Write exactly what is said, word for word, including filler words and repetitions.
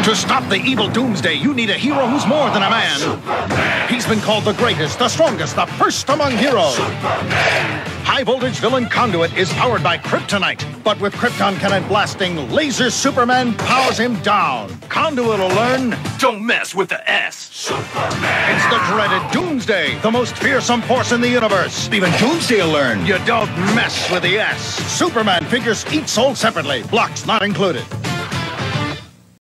To stop the evil Doomsday, you need a hero who's more than a man. Superman. He's been called the greatest, the strongest, the first among heroes. Superman. High-voltage villain Conduit is powered by kryptonite, but with krypton cannon blasting, Laser Superman powers him down. Conduit will learn, don't mess with the S. Superman. It's the dreaded Doomsday, the most fearsome force in the universe. Even Doomsday will learn, you don't mess with the S. Superman figures each sold separately, blocks not included.